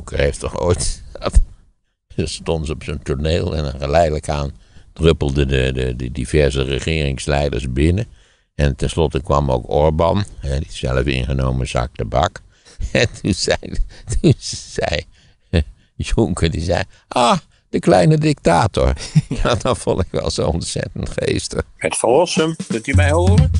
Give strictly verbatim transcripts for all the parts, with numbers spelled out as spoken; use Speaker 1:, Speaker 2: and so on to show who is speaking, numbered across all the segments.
Speaker 1: Jonker heeft toch ooit... Dan stond ze op zo'n toneel en geleidelijk aan druppelden de, de, de diverse regeringsleiders binnen. En tenslotte kwam ook Orbán, hè, die zelf ingenomen zak tabak. En toen zei, toen zei Jonker, die zei, ah, de kleine dictator. Ja, dat vond ik wel zo ontzettend geestig.
Speaker 2: Het Verlossum, kunt u mij horen?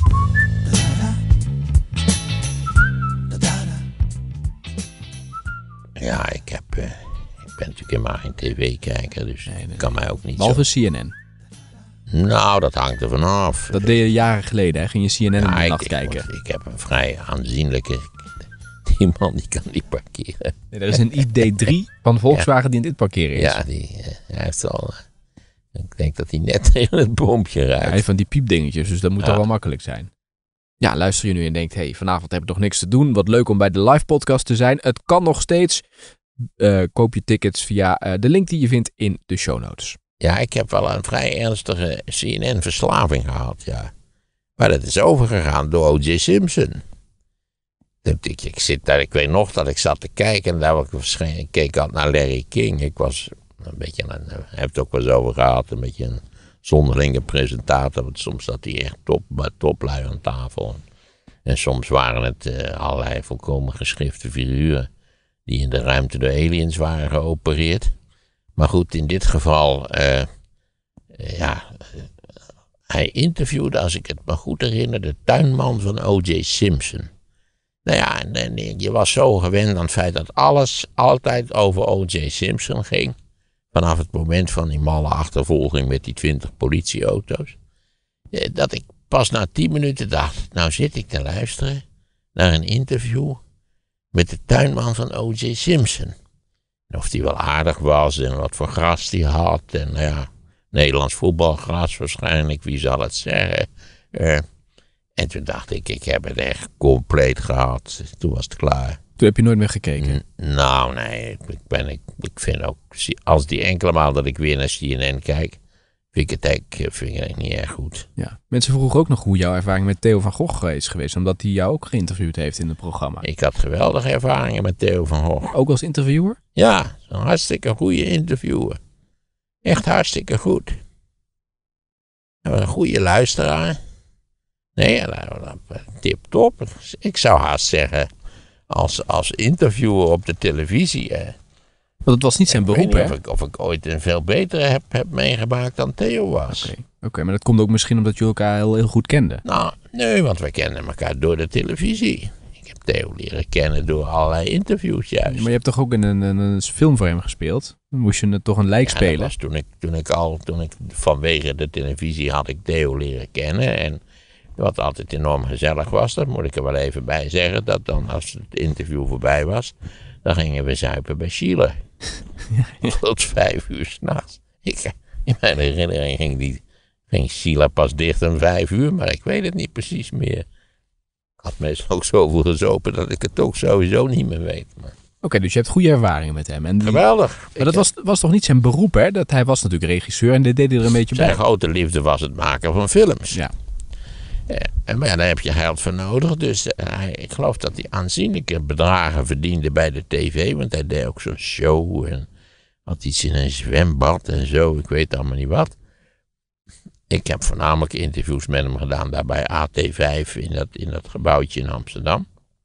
Speaker 1: Ja, ik heb... Uh, ik ben natuurlijk helemaal geen tv-kijker, dus nee, nee. kan mij ook niet
Speaker 3: Behalve
Speaker 1: zo...
Speaker 3: C N N.
Speaker 1: Nou, dat hangt er vanaf.
Speaker 3: Dat deed je jaren geleden, hè? Ging je C N N
Speaker 1: ja,
Speaker 3: in de
Speaker 1: ik,
Speaker 3: nacht
Speaker 1: ik,
Speaker 3: kijken.
Speaker 1: Ik, ik heb een vrij aanzienlijke... Die man die kan niet parkeren.
Speaker 3: Nee, er is een I D drie van Volkswagen ja. die in dit parkeren is.
Speaker 1: Ja, die, uh, hij heeft al... Uh, ik denk dat hij net tegen het boompje ruikt.
Speaker 3: Ja, hij heeft van die piepdingetjes, dus dat moet ja. toch wel makkelijk zijn. Ja, luister je nu en denkt, hé, hey, vanavond heb ik toch niks te doen. Wat leuk om bij de live podcast te zijn. Het kan nog steeds... Uh, koop je tickets via uh, de link die je vindt in de show notes.
Speaker 1: Ja, ik heb wel een vrij ernstige C N N-verslaving gehad, ja. Maar dat is overgegaan door O J Simpson. Ik, ik, zit daar, ik weet nog dat ik zat te kijken en daar was ik waarschijnlijk, ik keek altijd naar Larry King. Ik was een beetje, een, hij heeft het ook wel eens over gehad, een beetje een zonderlinge presentator. Want soms zat hij echt top, toplui aan tafel. En soms waren het uh, allerlei volkomen geschrifte figuren die in de ruimte door aliens waren geopereerd. Maar goed, in dit geval, uh, ja, uh, hij interviewde, als ik het me goed herinner, de tuinman van O J Simpson. Nou ja, en, en je was zo gewend aan het feit dat alles altijd over O J Simpson ging. Vanaf het moment van die malle achtervolging met die twintig politieauto's. Uh, dat ik pas na tien minuten dacht, nou zit ik te luisteren naar een interview met de tuinman van O J Simpson. En of die wel aardig was en wat voor gras die had. En nou ja, Nederlands voetbalgras waarschijnlijk, wie zal het zeggen. Uh, en toen dacht ik, ik heb het echt compleet gehad. Toen was het klaar.
Speaker 3: Toen heb je nooit meer gekeken?
Speaker 1: N- nou, nee. Ik, ben, ik, ik vind ook, als die enkele maal dat ik weer naar C N N kijk, vind ik het eigenlijk, vind ik het niet erg goed.
Speaker 3: Ja. Mensen vroegen ook nog hoe jouw ervaring met Theo van Gogh is geweest, omdat hij jou ook geïnterviewd heeft in het programma.
Speaker 1: Ik had geweldige ervaringen met Theo van Gogh.
Speaker 3: Ook als interviewer?
Speaker 1: Ja, een hartstikke goede interviewer. Echt hartstikke goed. Hij was een goede luisteraar. Nee, tip top. Ik zou haast zeggen, als, als interviewer op de televisie. Eh,
Speaker 3: Want het was niet zijn beroep, hè?
Speaker 1: Of ik, of ik ooit een veel betere heb, heb meegemaakt dan Theo was.
Speaker 3: Oké, okay. okay, maar dat komt ook misschien omdat jullie elkaar heel, heel goed kenden.
Speaker 1: Nou, nee, want we kennen elkaar door de televisie. Ik heb Theo leren kennen door allerlei interviews juist.
Speaker 3: Maar je hebt toch ook in een, een, een film voor hem gespeeld? Dan moest je het toch een lijk
Speaker 1: ja,
Speaker 3: spelen?
Speaker 1: Dat was toen ik, toen ik al, toen ik vanwege de televisie had ik Theo leren kennen. En wat altijd enorm gezellig was, dat moet ik er wel even bij zeggen. Dat dan als het interview voorbij was, dan gingen we zuipen bij Sheila. Ja, ja. Tot vijf uur s'nachts. In mijn herinnering ging, die, ging Sheila pas dicht om vijf uur, maar ik weet het niet precies meer. Ik had meestal ook zoveel gezopen dat ik het ook sowieso niet meer weet. Maar...
Speaker 3: Oké, okay, dus je hebt goede ervaringen met hem. En
Speaker 1: geweldig.
Speaker 3: Maar dat was, was toch niet zijn beroep, hè? Dat hij was natuurlijk regisseur en dit deed hij er een beetje
Speaker 1: zijn
Speaker 3: bij.
Speaker 1: Zijn grote liefde was het maken van films.
Speaker 3: Ja.
Speaker 1: Ja, maar ja, daar heb je geld voor nodig. Dus uh, ik geloof dat hij aanzienlijke bedragen verdiende bij de tv. Want hij deed ook zo'n show en had iets in een zwembad en zo. Ik weet allemaal niet wat. Ik heb voornamelijk interviews met hem gedaan daar bij A T vijf in dat, in dat gebouwtje in Amsterdam.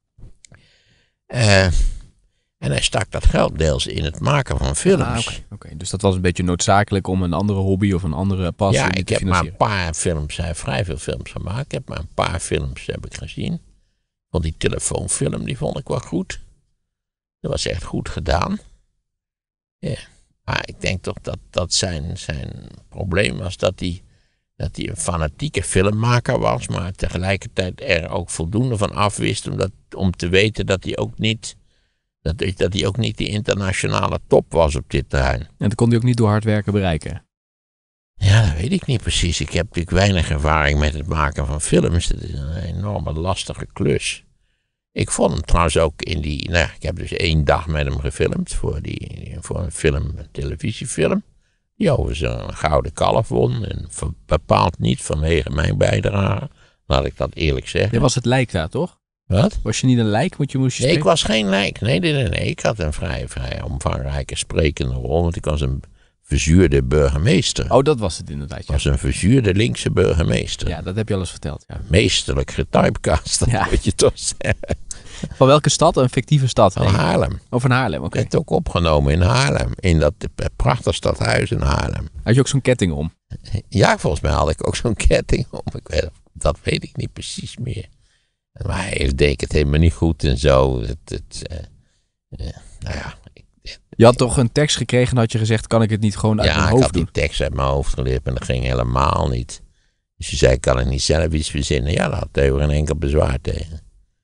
Speaker 1: Uh, en hij stak dat geld deels in het maken van films.
Speaker 3: Ah, Oké, okay, okay. Dus dat was een beetje noodzakelijk om een andere hobby of een andere passie
Speaker 1: ja,
Speaker 3: te
Speaker 1: ik heb
Speaker 3: financieren.
Speaker 1: maar een paar films, hij heeft vrij veel films gemaakt. Ik heb maar een paar films heb ik gezien. Want die telefoonfilm, die vond ik wel goed. Dat was echt goed gedaan. Ja. Maar ik denk toch dat dat zijn, zijn probleem was dat hij, dat hij een fanatieke filmmaker was. Maar tegelijkertijd er ook voldoende van afwist om, dat, om te weten dat hij ook niet... Dat, dat hij ook niet die internationale top was op dit terrein.
Speaker 3: En dat kon hij ook niet door hard werken bereiken?
Speaker 1: Ja, dat weet ik niet precies. Ik heb natuurlijk weinig ervaring met het maken van films. Dat is een enorme lastige klus. Ik vond hem trouwens ook in die... Nou, ik heb dus één dag met hem gefilmd voor, die, voor een film, een televisiefilm. Die over zijn gouden kalf won. En bepaald niet vanwege mijn bijdrage. Laat ik dat eerlijk zeggen.
Speaker 3: Jij was het lijk daar, toch?
Speaker 1: Wat?
Speaker 3: Was je niet een lijk? Want je moest je
Speaker 1: Nee, ik
Speaker 3: spreken?
Speaker 1: was geen lijk. Nee, nee, nee, nee. Ik had een vrij, vrij omvangrijke sprekende rol. Want ik was een verzuurde burgemeester.
Speaker 3: Oh, dat was het inderdaad.
Speaker 1: Ik
Speaker 3: Ja.
Speaker 1: was een verzuurde linkse burgemeester.
Speaker 3: ja, dat heb je al eens verteld. Ja.
Speaker 1: Meesterlijk getypecast, dat
Speaker 3: Ja.
Speaker 1: moet je toch zeggen.
Speaker 3: Van welke stad? Een fictieve stad?
Speaker 1: Van
Speaker 3: Nee.
Speaker 1: Haarlem.
Speaker 3: Oh, van Haarlem, oké.
Speaker 1: Ik heb het ook opgenomen in Haarlem. In dat prachtige stadhuis in Haarlem.
Speaker 3: Had je ook zo'n ketting om?
Speaker 1: Ja, volgens mij had ik ook zo'n ketting om. Ik weet, dat weet ik niet precies meer. Maar hij deed het helemaal niet goed en zo. Het, het, uh, uh, nou ja. Ik,
Speaker 3: Je had toch een tekst gekregen en had je gezegd, kan ik het niet gewoon uit
Speaker 1: ja,
Speaker 3: mijn
Speaker 1: ik
Speaker 3: hoofd
Speaker 1: had
Speaker 3: doen?
Speaker 1: die tekst uit mijn hoofd geleerd en dat ging helemaal niet. Dus je zei, kan ik niet zelf iets verzinnen? Ja, daar had Theo geen enkel bezwaar tegen.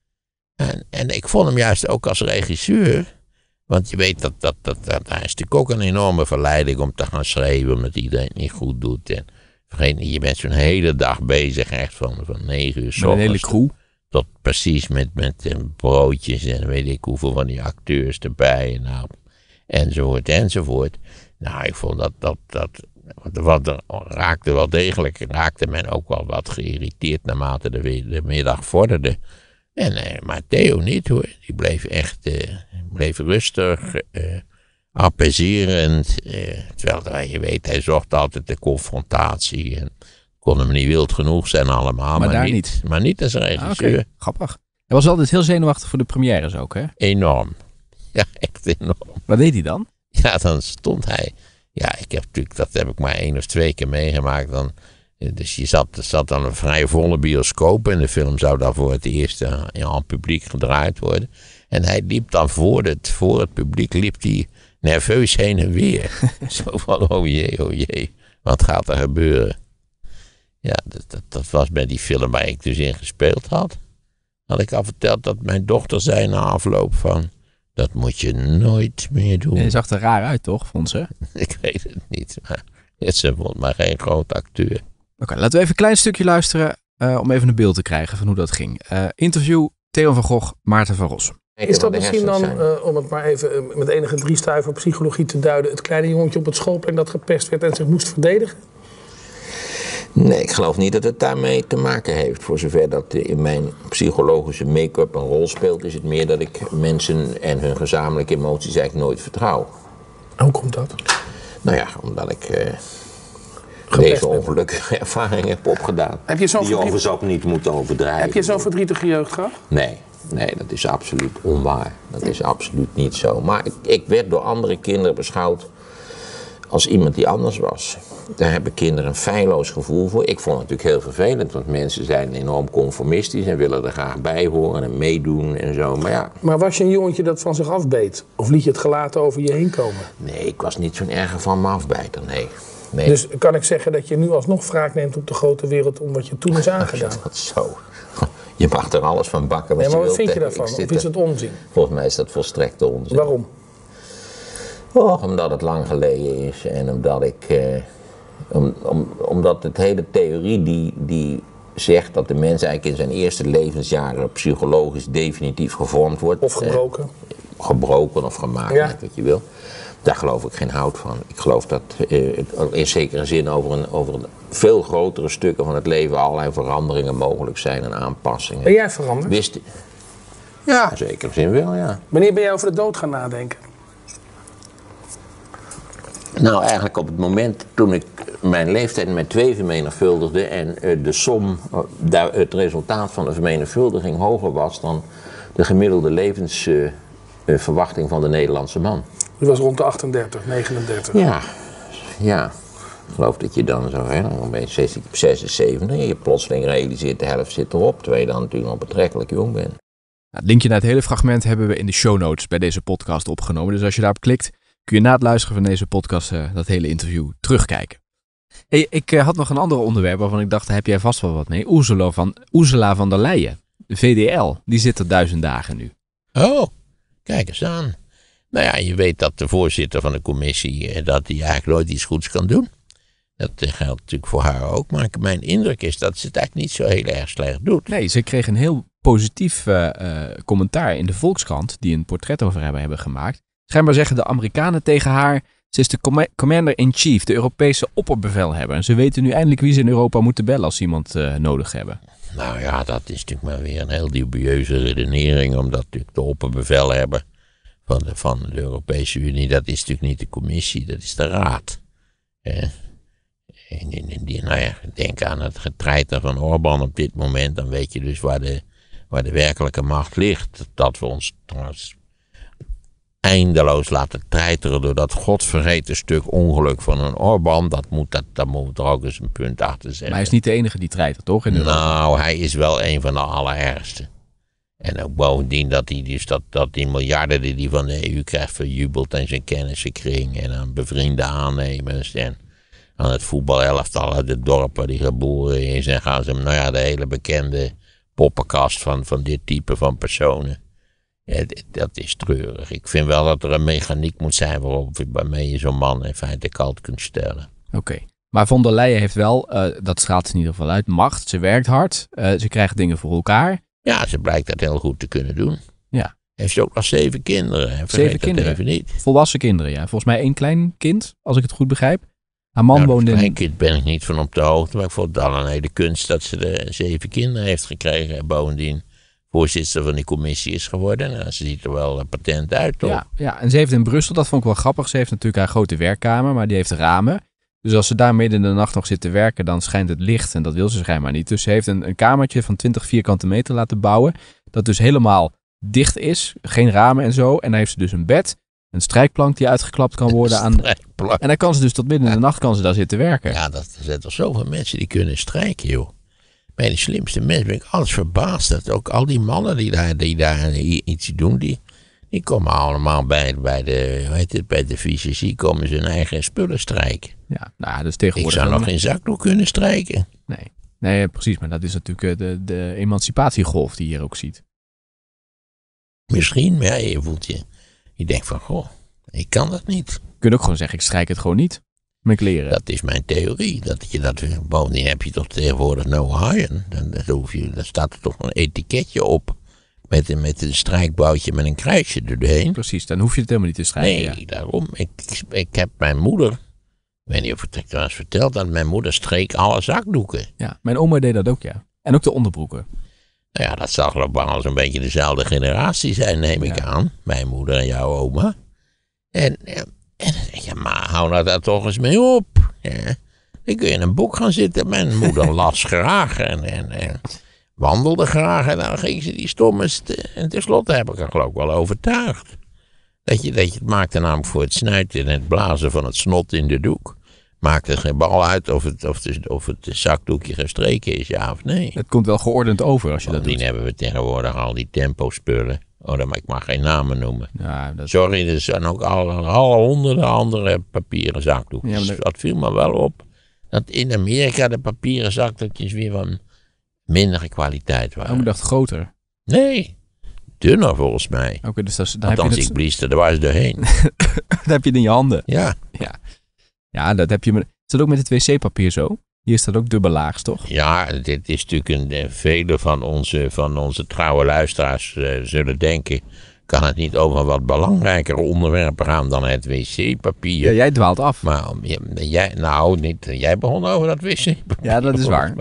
Speaker 1: En, en ik vond hem juist ook als regisseur. Want je weet, dat, dat, dat, dat, hij is natuurlijk ook een enorme verleiding om te gaan schrijven, omdat iedereen het niet goed doet. En vergeet niet, je bent zo'n hele dag bezig, echt van, van negen uur 's
Speaker 3: Met een hele
Speaker 1: ochtends
Speaker 3: crew?
Speaker 1: tot precies met, met eh, broodjes en weet ik hoeveel van die acteurs erbij. En nou, enzovoort, enzovoort. Nou, ik vond dat, dat, dat wat er raakte wel degelijk, raakte men ook wel wat geïrriteerd naarmate de, de middag vorderde. En, eh, maar Theo niet hoor, die bleef echt, eh, bleef rustig, eh, apaiserend. Eh, terwijl, je weet, hij zocht altijd de confrontatie en kon hem niet wild genoeg zijn allemaal.
Speaker 3: Maar
Speaker 1: Maar,
Speaker 3: daar
Speaker 1: niet,
Speaker 3: niet.
Speaker 1: maar niet als regisseur.
Speaker 3: Ah, oké. Grappig. Hij was altijd heel zenuwachtig voor de premières ook, hè?
Speaker 1: Enorm. Ja, echt enorm.
Speaker 3: Wat deed hij dan?
Speaker 1: Ja, dan stond hij. Ja, ik heb natuurlijk, dat heb ik maar één of twee keer meegemaakt. Dan, dus je zat, zat dan een vrij volle bioscoop en de film zou dan voor het eerst uh, in het publiek gedraaid worden. En hij liep dan voor het, voor het publiek, liep hij nerveus heen en weer. Zo van, oh jee, oh jee, wat gaat er gebeuren? Ja, dat, dat, dat was bij die film waar ik dus in gespeeld had. Had ik al verteld dat mijn dochter zei na afloop van, dat moet je nooit meer doen.
Speaker 3: Hij zag er raar uit, toch, vond ze?
Speaker 1: Ik weet het niet, maar ze vond maar geen groot acteur.
Speaker 3: Oké, laten we even een klein stukje luisteren uh, om even een beeld te krijgen van hoe dat ging. Uh, interview Theo van Gogh, Maarten van Rossum.
Speaker 4: Is dat misschien dan, uh, om het maar even uh, met enige driestuiver psychologie te duiden, het kleine jongetje op het schoolplein dat gepest werd en zich moest verdedigen?
Speaker 1: Nee, ik geloof niet dat het daarmee te maken heeft. Voor zover dat in mijn psychologische make-up een rol speelt, is het meer dat ik mensen en hun gezamenlijke emoties eigenlijk nooit vertrouw.
Speaker 4: Hoe komt dat?
Speaker 1: Nou ja, omdat ik uh, deze ongelukkige ervaring heb opgedaan.
Speaker 4: Heb je zo'n
Speaker 1: die je overigens ook niet moet overdrijven.
Speaker 4: Heb je zo'n verdrietige jeugd gehad?
Speaker 1: Nee, nee, dat is absoluut onwaar. Dat is absoluut niet zo. Maar ik, ik werd door andere kinderen beschouwd als iemand die anders was. Daar hebben kinderen een feilloos gevoel voor. Ik vond het natuurlijk heel vervelend, want mensen zijn enorm conformistisch en willen er graag bij horen en meedoen en zo. Maar ja.
Speaker 4: Maar was je een jongetje dat van zich afbeet? Of liet je het gelaten over je heen komen?
Speaker 1: Nee, ik was niet zo'n erger van me afbijter, nee. nee.
Speaker 4: Dus kan ik zeggen dat je nu alsnog wraak neemt op de grote wereld om wat je toen is aangedaan?
Speaker 1: Is dat zo? Je mag er alles van bakken wat
Speaker 4: nee, maar
Speaker 1: je
Speaker 4: wat
Speaker 1: wilt.
Speaker 4: vind je daarvan? Of is het onzin?
Speaker 1: Volgens mij is dat volstrekte onzin.
Speaker 4: Waarom?
Speaker 1: Oh, omdat het lang geleden is en omdat ik... Eh, om, om, omdat het hele theorie die, die zegt dat de mens eigenlijk in zijn eerste levensjaren psychologisch definitief gevormd wordt.
Speaker 4: Of gebroken.
Speaker 1: Eh, gebroken of gemaakt,
Speaker 4: ja.
Speaker 1: net wat je wil. Daar geloof ik geen hout van. Ik geloof dat eh, in zekere zin over, een, over een veel grotere stukken van het leven allerlei veranderingen mogelijk zijn en aanpassingen.
Speaker 4: Ben jij veranderd?
Speaker 1: Wist... Ja, in zekere zin wel, ja.
Speaker 4: Wanneer ben jij over de dood gaan nadenken?
Speaker 1: Nou, eigenlijk op het moment toen ik mijn leeftijd met twee vermenigvuldigde en uh, de som, uh, het resultaat van de vermenigvuldiging hoger was dan de gemiddelde levensverwachting uh, uh, van de Nederlandse man.
Speaker 4: U was rond de achtendertig, negenendertig.
Speaker 1: Ja, ja. Ik geloof dat je dan zo, hè, dan ben je zesenzeventig en je plotseling realiseert de helft zit erop, terwijl je dan natuurlijk nog betrekkelijk jong bent.
Speaker 3: Het linkje naar het hele fragment hebben we in de show notes bij deze podcast opgenomen. Dus als je daarop klikt, kun je na het luisteren van deze podcast uh, dat hele interview terugkijken. Hey, ik uh, had nog een ander onderwerp waarvan ik dacht, daar heb jij vast wel wat mee. Ursula van, Ursula van der Leyen, de V D L, die zit er duizend dagen nu.
Speaker 1: Oh, kijk eens aan. Nou ja, je weet dat de voorzitter van de commissie, uh, dat hij eigenlijk nooit iets goeds kan doen. Dat uh, geldt natuurlijk voor haar ook. Maar mijn indruk is dat ze het eigenlijk niet zo heel erg slecht doet.
Speaker 3: Nee, ze kreeg een heel positief uh, uh, commentaar in de Volkskrant, die een portret over hebben, hebben gemaakt. Schijnbaar zeggen de Amerikanen tegen haar, ze is de com- commander-in-chief, de Europese opperbevelhebber. En ze weten nu eindelijk wie ze in Europa moeten bellen als ze iemand uh, nodig hebben.
Speaker 1: Nou ja, dat is natuurlijk maar weer een heel dubieuze redenering. Omdat natuurlijk de opperbevelhebber van de, van de Europese Unie, dat is natuurlijk niet de commissie, dat is de raad. Eh, en, en, die, nou ja, denk aan het getreiter van Orbán op dit moment, dan weet je dus waar de, waar de werkelijke macht ligt. Dat we ons trouwens eindeloos laten treiteren door dat godvergeten stuk ongeluk van een Orbán. Dat moet, dat, daar moet er ook eens een punt achter zetten.
Speaker 3: Maar hij is niet de enige die treitert, toch? In
Speaker 1: nou, hij is wel een van de allerergste. En ook bovendien dat hij dus dat, dat die miljarden die hij van de E U krijgt verjubelt en zijn kennissenkring en aan bevriende aannemers en aan het voetbalelftal uit het dorp waar hij geboren is. En gaan ze hem, nou ja, de hele bekende poppenkast van, van dit type van personen. Ja, dat is treurig. Ik vind wel dat er een mechaniek moet zijn waarop, waarmee je zo'n man in feite koud kunt stellen.
Speaker 3: Oké. Okay. Maar von der Leyen heeft wel, uh, dat straalt ze in ieder geval uit, macht. Ze werkt hard. Uh, ze krijgt dingen voor elkaar.
Speaker 1: Ja, ze blijkt dat heel goed te kunnen doen.
Speaker 3: Ja.
Speaker 1: Heeft ze ook nog zeven kinderen.
Speaker 3: Zeven kinderen?
Speaker 1: Even niet.
Speaker 3: Volwassen kinderen, ja. Volgens mij één klein kind, als ik het goed begrijp. Haar man
Speaker 1: nou,
Speaker 3: woonde in...
Speaker 1: Een kind ben ik niet van op de hoogte, maar ik vond het al een hele kunst dat ze de zeven kinderen heeft gekregen. En bovendien voorzitter van die commissie is geworden. Nou, ze ziet er wel patent uit, toch?
Speaker 3: Ja, ja, en ze heeft in Brussel, dat vond ik wel grappig, ze heeft natuurlijk haar grote werkkamer, maar die heeft ramen. Dus als ze daar midden in de nacht nog zit te werken, dan schijnt het licht en dat wil ze schijnbaar niet. Dus ze heeft een, een kamertje van twintig vierkante meter laten bouwen, dat dus helemaal dicht is, geen ramen en zo. En dan heeft ze dus een bed, een strijkplank die uitgeklapt kan worden aan... En dan kan ze dus tot midden in de nacht kan ze daar zitten werken.
Speaker 1: Ja, dat, er zijn toch zoveel mensen die kunnen strijken, joh. Bij de slimste mensen ben ik alles verbaasd. Dat ook al die mannen die daar, die daar iets doen, die, die komen allemaal bij, bij de, hoe heet het, bij de fysici, komen ze hun eigen spullen strijken.
Speaker 3: Ja, nou, dus tegenwoordig...
Speaker 1: Ik zou nog geen zakdoek kunnen strijken.
Speaker 3: Nee, nee, precies. Maar dat is natuurlijk de, de emancipatiegolf die je hier ook ziet.
Speaker 1: Misschien, maar ja, je voelt je... Je denkt van, goh, ik kan dat niet.
Speaker 3: Je kunt ook gewoon zeggen, ik strijk het gewoon niet. Mijn kleren.
Speaker 1: Dat is mijn theorie. Dat je dat, bovendien heb je toch tegenwoordig no haaien. Dan, dan, dan staat er toch een etiketje op. Met een, met een strijkboutje met een kruisje erdoorheen.
Speaker 3: Precies, dan hoef je het helemaal niet te strijken.
Speaker 1: Nee,
Speaker 3: ja.
Speaker 1: daarom. Ik, ik heb mijn moeder... Ik weet niet of ik het trouwens verteld dat mijn moeder streek alle zakdoeken.
Speaker 3: Ja, mijn oma deed dat ook, ja. En ook de onderbroeken.
Speaker 1: Nou ja, dat zal globaal zo'n beetje dezelfde generatie zijn, neem ik ja. aan. Mijn moeder en jouw oma. En... En dan denk je, maar hou nou daar toch eens mee op. Ja. Dan kun je in een boek gaan zitten. Mijn moeder las graag en, en, en wandelde graag. En dan ging ze die stommes. Te, en tenslotte heb ik er geloof ik wel overtuigd. Dat je, dat je het maakte namelijk voor het snuiten en het blazen van het snot in de doek. Maakte geen bal uit of het, of, het, of het zakdoekje gestreken is, ja of nee.
Speaker 3: Het komt wel geordend over als je dat doet.
Speaker 1: Bovendien hebben we tegenwoordig al die tempo-spullen. Oh, dan, ik mag geen namen noemen.
Speaker 3: Ja, dat...
Speaker 1: Sorry, er zijn ook al, al honderden andere papieren zakdoekjes. Ja, dat... dat viel me wel op. Dat in Amerika de papieren zakdoekjes weer van mindere kwaliteit waren.
Speaker 3: Oh, ik dacht groter.
Speaker 1: Nee, dunner volgens mij.
Speaker 3: Oké, okay, dus dat is... Dan
Speaker 1: Althans,
Speaker 3: heb je
Speaker 1: ik
Speaker 3: het...
Speaker 1: blies er dwars doorheen.
Speaker 3: Dat heb je het in je handen.
Speaker 1: Ja.
Speaker 3: Ja, ja dat heb je... Met... Is dat ook met het wc-papier zo? Hier staat ook dubbelaags, toch?
Speaker 1: Ja, dit is natuurlijk een... Vele van onze, van onze trouwe luisteraars uh, zullen denken... Kan het niet over een wat belangrijker onderwerpen gaan dan het wc-papier?
Speaker 3: Ja, jij dwaalt af.
Speaker 1: Maar jij, nou, niet, jij begon over dat wc-papier.
Speaker 3: Ja, dat is waar.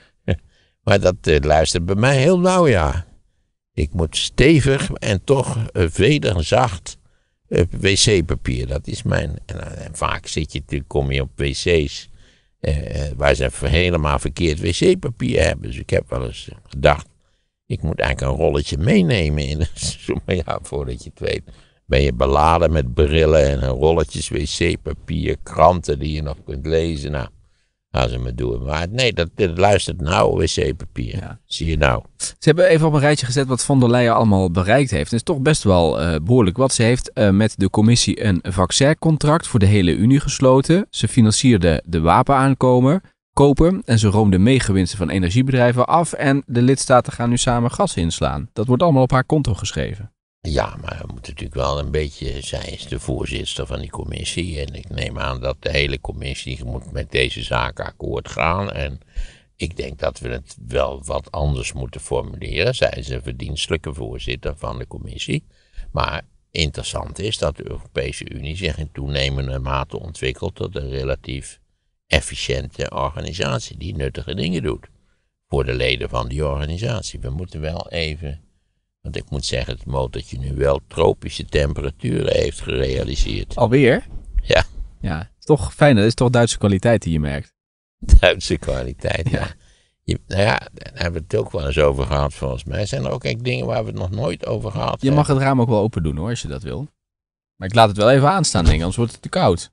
Speaker 1: Maar dat uh, luistert bij mij heel nauw, ja. Ik moet stevig en toch uh, vederzacht uh, wc-papier. Dat is mijn... En, uh, en vaak zit je natuurlijk, kom je op wc's... Uh, waar ze helemaal verkeerd wc-papier hebben. Dus ik heb wel eens gedacht... Ik moet eigenlijk een rolletje meenemen. In de, maar ja, voordat je het weet... ben je beladen met brillen en rolletjes wc-papier... kranten die je nog kunt lezen. Nou, gaan ze me doen. Maar nee, dat, dat luistert nou, wc-papier. Ja. Zie je nou.
Speaker 3: Ze hebben even op een rijtje gezet wat von der Leyen allemaal bereikt heeft. Het is toch best wel uh, behoorlijk wat. Ze heeft uh, met de commissie een vaccincontract voor de hele Unie gesloten. Ze financierde de wapenaankomer... kopen en ze roomde meegewinsten van energiebedrijven af en de lidstaten gaan nu samen gas inslaan. Dat wordt allemaal op haar konto geschreven.
Speaker 1: Ja, maar we moeten natuurlijk wel een beetje, zij is de voorzitter van die commissie en ik neem aan dat de hele commissie moet met deze zaak akkoord gaan en ik denk dat we het wel wat anders moeten formuleren. Zij is een verdienstelijke voorzitter van de commissie, maar interessant is dat de Europese Unie zich in toenemende mate ontwikkelt tot een relatief efficiënte organisatie die nuttige dingen doet. voor de leden van die organisatie. We moeten wel even, want ik moet zeggen, het motortje nu wel tropische temperaturen heeft gerealiseerd.
Speaker 3: Alweer?
Speaker 1: Ja.
Speaker 3: Ja, het is toch fijn. Dat is toch Duitse kwaliteit die je merkt.
Speaker 1: Duitse kwaliteit, ja.
Speaker 3: Ja.
Speaker 1: Je, nou ja, daar hebben we het ook wel eens over gehad volgens mij. Zijn er ook echt dingen waar we het nog nooit over gehad hebben?
Speaker 3: Je mag het raam ook wel open doen hoor, als je dat wil. Maar ik laat het wel even aanstaan, denk ik, anders wordt het te koud.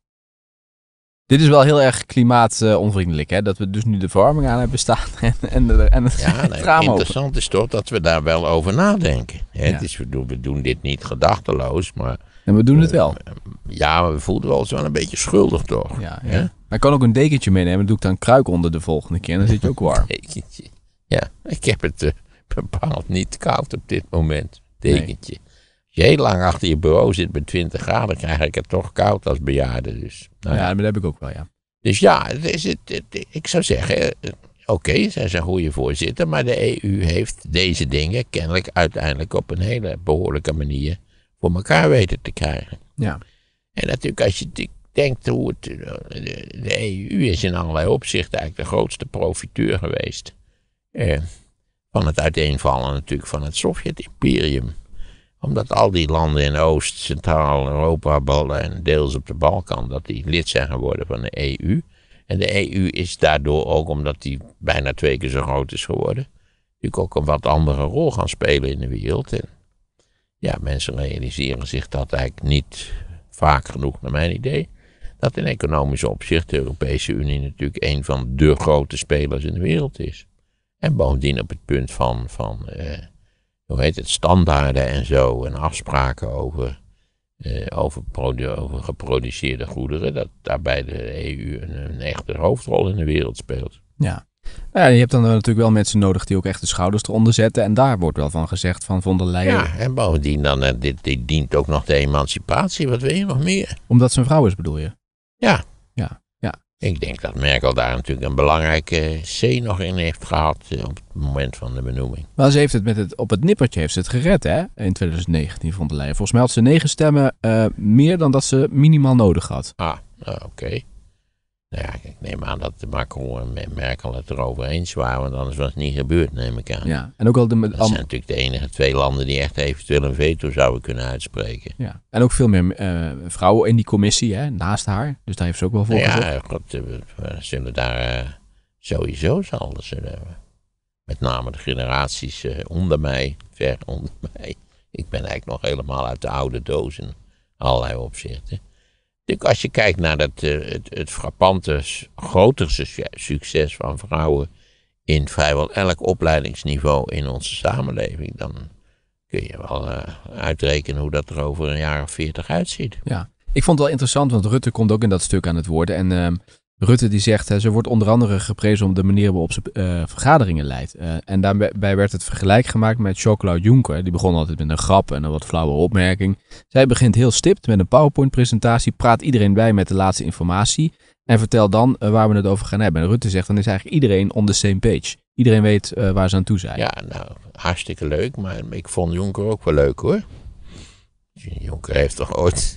Speaker 3: Dit is wel heel erg klimaatonvriendelijk, hè? Dat we dus nu de verwarming aan hebben staan en, en, de, en het,
Speaker 1: Ja,
Speaker 3: het
Speaker 1: nee,
Speaker 3: raam open.
Speaker 1: interessant is toch dat we daar wel over nadenken. Hè?
Speaker 3: Ja.
Speaker 1: Het is, we, doen, we doen dit niet gedachteloos, maar
Speaker 3: En we doen het wel.
Speaker 1: ja, maar we voelden wel eens wel een beetje schuldig toch.
Speaker 3: Ja,
Speaker 1: Hè?
Speaker 3: ja. Maar ik kan ook een dekentje meenemen, dan doe ik dan kruik onder de volgende keer en dan zit je ook warm.
Speaker 1: Dekentje. Ja, ik heb het uh, bepaald niet koud op dit moment. Dekentje. Als je heel lang achter je bureau zit met twintig graden, krijg ik het toch koud als bejaarde. Dus, nou
Speaker 3: Ja,
Speaker 1: ja.
Speaker 3: maar dat heb ik ook wel, ja.
Speaker 1: Dus ja, het is het, het- ik zou zeggen, eh, oké, okay, zij is een goede voorzitter, maar de E U heeft deze dingen kennelijk uiteindelijk op een hele behoorlijke manier voor elkaar weten te krijgen.
Speaker 3: Ja,
Speaker 1: En natuurlijk, als je d- denkt hoe het, eh, de, de E U is in allerlei opzichten eigenlijk de grootste profiteur geweest eh, van het uiteenvallen natuurlijk van het Sovjet-imperium. Omdat al die landen in Oost, Centraal-Europa, Bal- en deels op de Balkan, dat die lid zijn geworden van de E U. En de E U is daardoor ook, omdat die bijna twee keer zo groot is geworden, natuurlijk ook een wat andere rol gaan spelen in de wereld. En ja, mensen realiseren zich dat eigenlijk niet vaak genoeg, naar mijn idee. Dat in economisch opzicht de Europese Unie natuurlijk een van de grote spelers in de wereld is. En bovendien op het punt van, van eh, hoe heet het, standaarden en zo en afspraken over, eh, over, produ- over geproduceerde goederen, dat daarbij de E U een, een echte hoofdrol in de wereld speelt.
Speaker 3: ja. Nou ja, je hebt dan natuurlijk wel mensen nodig die ook echt de schouders eronder zetten. En daar wordt wel van gezegd van von der Leyen.
Speaker 1: Ja, en bovendien dan, eh, dit, dit dient ook nog de emancipatie, wat wil je nog meer?
Speaker 3: Omdat ze een vrouw is, bedoel je?
Speaker 1: Ja.
Speaker 3: Ja, ja.
Speaker 1: Ik denk dat Merkel daar natuurlijk een belangrijke C nog in heeft gehad eh, op het moment van de benoeming.
Speaker 3: Maar ze heeft het met het op het nippertje heeft ze het gered, hè? In twintig negentien, von der Leyen. Volgens mij had ze negen stemmen uh, meer dan dat ze minimaal nodig had.
Speaker 1: Ah, nou, oké. Okay. Nou ja, ik neem aan dat Macron en Merkel het erover eens waren, want anders was het niet gebeurd, neem ik aan.
Speaker 3: Ja, en ook al de,
Speaker 1: dat zijn natuurlijk de enige twee landen die echt eventueel een veto zouden kunnen uitspreken.
Speaker 3: Ja, en ook veel meer uh, vrouwen in die commissie, hè, naast haar. Dus daar heeft ze ook wel voor
Speaker 1: nou
Speaker 3: gezorgd.
Speaker 1: Ja, God, we, we zullen daar uh, sowieso zal zullen we, met name de generaties uh, onder mij, ver onder mij. Ik ben eigenlijk nog helemaal uit de oude doos in allerlei opzichten. Natuurlijk, als je kijkt naar dat, uh, het, het frappante, grotere su- succes van vrouwen in vrijwel elk opleidingsniveau in onze samenleving, dan kun je wel uh, uitrekenen hoe dat er over een jaar of veertig uitziet.
Speaker 3: Ja, ik vond het wel interessant, want Rutte komt ook in dat stuk aan het woord. En uh, Rutte die zegt, uh, ze wordt onder andere geprezen om de manier waarop ze uh, vergaderingen leidt. Uh, en daarbij werd het vergelijk gemaakt met Jean-Claude Juncker. Die begon altijd met een grap en een wat flauwe opmerking. Zij begint heel stipt met een PowerPoint-presentatie, praat iedereen bij met de laatste informatie en vertelt dan uh, waar we het over gaan hebben. En Rutte zegt, dan is eigenlijk iedereen on the same page. Iedereen weet uh, waar ze aan toe zijn.
Speaker 1: Ja, nou, hartstikke leuk, maar ik vond Juncker ook wel leuk hoor. Juncker heeft toch ooit,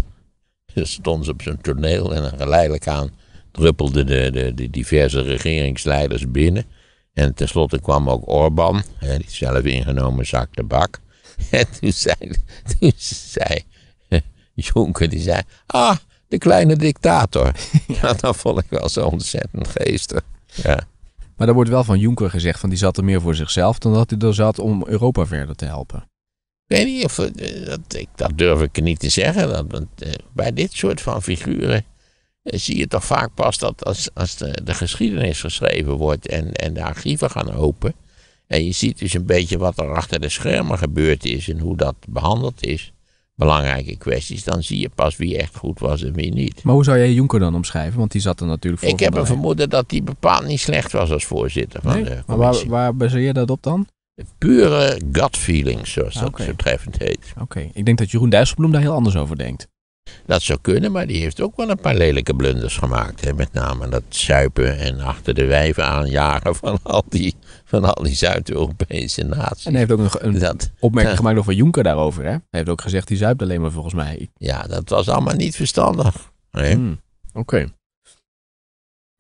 Speaker 1: stond ze op zo'n toneel en geleidelijk aan druppelden de, de, de diverse regeringsleiders binnen. En tenslotte kwam ook Orbán, hè, die zelf ingenomen zak tabak. En toen zei, toen zei Juncker, die zei, ah, de kleine dictator. Ja, dat vond ik wel zo ontzettend geestig. Ja.
Speaker 3: Maar daar wordt wel van Juncker gezegd, van die zat er meer voor zichzelf dan dat hij er zat om Europa verder te helpen.
Speaker 1: Ik weet niet of, dat, dat durf ik niet te zeggen. Dat, want, uh, bij dit soort van figuren uh, zie je toch vaak pas dat als, als de, de geschiedenis geschreven wordt en, en de archieven gaan open. En je ziet dus een beetje wat er achter de schermen gebeurd is en hoe dat behandeld is. Belangrijke kwesties, dan zie je pas wie echt goed was en wie niet.
Speaker 3: Maar hoe zou jij Juncker dan omschrijven? Want die zat er natuurlijk voor.
Speaker 1: Ik heb een vermoeden dat hij bepaald niet slecht was als voorzitter van
Speaker 3: nee?
Speaker 1: de
Speaker 3: Maar waar, waar baseer je dat op dan?
Speaker 1: Pure gut feelings, zoals dat
Speaker 3: okay.
Speaker 1: zo treffend heet.
Speaker 3: Oké, okay. Ik denk dat Jeroen Dijsselbloem daar heel anders over denkt.
Speaker 1: Dat zou kunnen, maar die heeft ook wel een paar lelijke blunders gemaakt. Hè? Met name dat zuipen en achter de wijven aanjagen van al die, van al die Zuid-Europese naties.
Speaker 3: En hij heeft ook nog een
Speaker 1: dat,
Speaker 3: opmerking
Speaker 1: uh,
Speaker 3: gemaakt over Juncker daarover. Hè? Hij heeft ook gezegd, die zuipt alleen maar volgens mij.
Speaker 1: Ja, dat was allemaal niet verstandig. Nee?
Speaker 3: Hmm, Oké. Okay.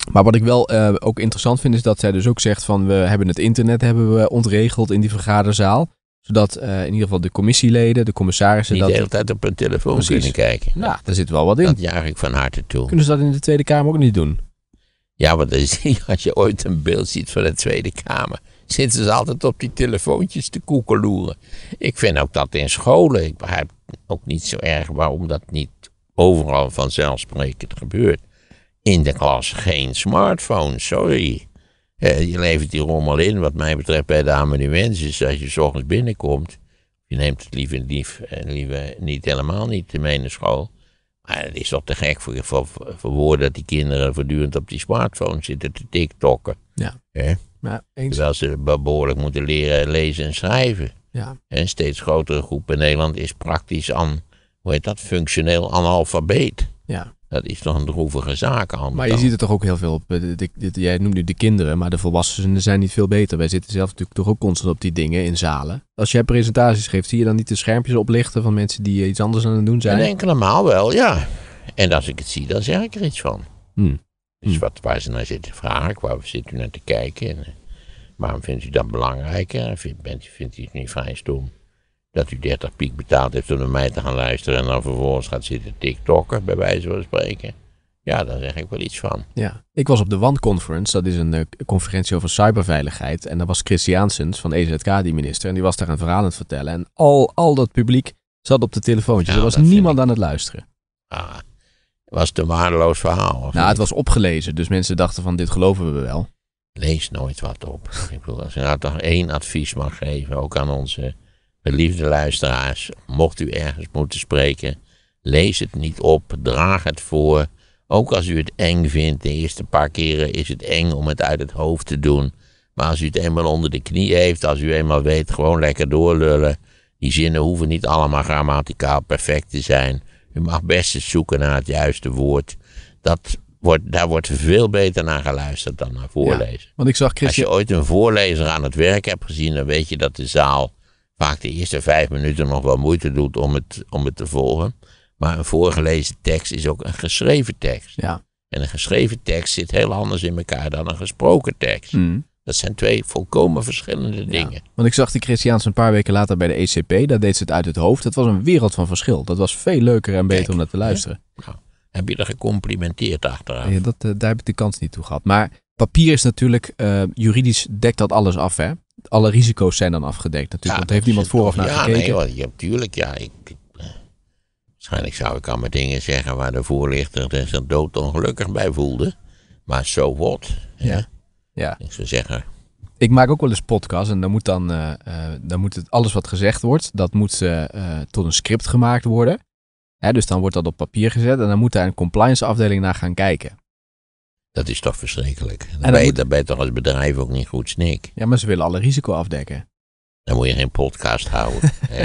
Speaker 3: Maar wat ik wel uh, ook interessant vind is dat zij dus ook zegt van we hebben het internet hebben we ontregeld in die vergaderzaal. Zodat uh, in ieder geval de commissieleden, de commissarissen...
Speaker 1: Niet
Speaker 3: dat
Speaker 1: de hele tijd op hun telefoon
Speaker 3: Precies.
Speaker 1: kunnen kijken.
Speaker 3: Nou, daar zit wel wat in.
Speaker 1: Dat juich ik van harte toe.
Speaker 3: Kunnen ze dat in de Tweede Kamer ook niet doen?
Speaker 1: Ja, want als je ooit een beeld ziet van de Tweede Kamer, zitten ze altijd op die telefoontjes te koekeloeren. Ik vind ook dat in scholen, ik begrijp ook niet zo erg waarom dat niet overal vanzelfsprekend gebeurt. In de klas geen smartphone, sorry. Je levert die rommel in, wat mij betreft bij de amanuensis, als je 's ochtends binnenkomt. Je neemt het liever, lief, liever niet helemaal niet mee naar school. Maar het is toch te gek voor, voor, voor woorden dat die kinderen voortdurend op die smartphone zitten te tiktokken.
Speaker 3: Ja.
Speaker 1: Hè?
Speaker 3: Ja, eens.
Speaker 1: Terwijl ze behoorlijk moeten leren lezen en schrijven.
Speaker 3: Ja.
Speaker 1: Een steeds grotere groep in Nederland is praktisch aan, hoe heet dat, functioneel analfabeet.
Speaker 3: Ja.
Speaker 1: Dat is toch een droevige zaak.
Speaker 3: Maar je ziet het toch ook heel veel op, de, de, de, jij noemt nu de kinderen, maar de volwassenen zijn niet veel beter. Wij zitten zelf natuurlijk toch ook constant op die dingen in zalen. Als jij presentaties geeft, zie je dan niet de schermpjes oplichten van mensen die iets anders aan het doen zijn?
Speaker 1: Een enkele maal wel, ja. En als ik het zie, dan zeg ik er iets van.
Speaker 3: Hmm.
Speaker 1: Dus
Speaker 3: Hmm.
Speaker 1: wat, waar ze naar zitten vragen, waar zit u naar te kijken? En, uh, waarom vindt u dat belangrijker? Vindt, bent, vindt u het niet vrij stom dat u dertig piek betaald heeft om naar mij te gaan luisteren en dan vervolgens gaat zitten tiktokken, bij wijze van spreken? Ja, daar zeg ik wel iets van.
Speaker 3: Ja, ik was op de W A N Conference, dat is een uh, conferentie over cyberveiligheid. En daar was Chris Janssens van E Z K, die minister, en die was daar een verhaal aan het vertellen. En al, al dat publiek zat op de telefoontjes,
Speaker 1: Ja,
Speaker 3: er was
Speaker 1: dat
Speaker 3: niemand
Speaker 1: vind ik-
Speaker 3: aan het luisteren.
Speaker 1: Ah, was het een waardeloos verhaal? Of
Speaker 3: Nou, het
Speaker 1: niet?
Speaker 3: was opgelezen, dus mensen dachten van dit geloven we wel.
Speaker 1: Lees nooit wat op. Ik bedoel, als je nou toch één advies mag geven, ook aan onze geliefde luisteraars, mocht u ergens moeten spreken, lees het niet op, draag het voor. Ook als u het eng vindt, de eerste paar keren is het eng om het uit het hoofd te doen. Maar als u het eenmaal onder de knie heeft, als u eenmaal weet, gewoon lekker doorlullen. Die zinnen hoeven niet allemaal grammaticaal perfect te zijn. U mag best eens zoeken naar het juiste woord. Dat wordt, daar wordt veel beter naar geluisterd dan naar voorlezen.
Speaker 3: Want ik zag Chris...
Speaker 1: Als je ooit een voorlezer aan het werk hebt gezien, dan weet je dat de zaal vaak de eerste vijf minuten nog wel moeite doet om het, om het te volgen. Maar een voorgelezen tekst is ook een geschreven tekst.
Speaker 3: Ja.
Speaker 1: En een geschreven tekst zit heel anders in elkaar dan een gesproken tekst.
Speaker 3: Mm.
Speaker 1: Dat zijn twee volkomen verschillende dingen.
Speaker 3: Ja. Want ik zag die Chris Janssens een paar weken later bij de E C P, daar deed ze het uit het hoofd. Dat was een wereld van verschil. Dat was veel leuker en beter
Speaker 1: Kijk,
Speaker 3: om naar te luisteren.
Speaker 1: Nou, heb je er gecomplimenteerd achteraan?
Speaker 3: Ja, dat, uh, daar heb ik de kans niet toe gehad. Maar papier is natuurlijk, uh, juridisch dekt dat alles af, hè? Alle risico's zijn dan afgedekt natuurlijk.
Speaker 1: Ja,
Speaker 3: want er heeft
Speaker 1: dat
Speaker 3: niemand
Speaker 1: is
Speaker 3: vooraf
Speaker 1: toch-
Speaker 3: naar
Speaker 1: ja,
Speaker 3: gekeken.
Speaker 1: Nee, hoor, ja, tuurlijk, ja. Ik, ik, eh, waarschijnlijk zou ik allemaal dingen zeggen waar de voorlichter er zich doodongelukkig bij voelde. Maar so what?
Speaker 3: Ja. Ja.
Speaker 1: Ik zou zeggen,
Speaker 3: Ik maak ook wel eens podcasts en dan moet dan, uh, uh, dan moet het, alles wat gezegd wordt, dat moet uh, uh, tot een script gemaakt worden. Hè, dus dan wordt dat op papier gezet en dan moet daar een compliance afdeling naar gaan kijken.
Speaker 1: dat is toch verschrikkelijk. Dan
Speaker 3: dan
Speaker 1: ben je,
Speaker 3: moet-
Speaker 1: dan ben je toch als bedrijf ook niet goed snik.
Speaker 3: Ja, maar ze willen alle risico afdekken.
Speaker 1: Dan moet je geen podcast houden. hè.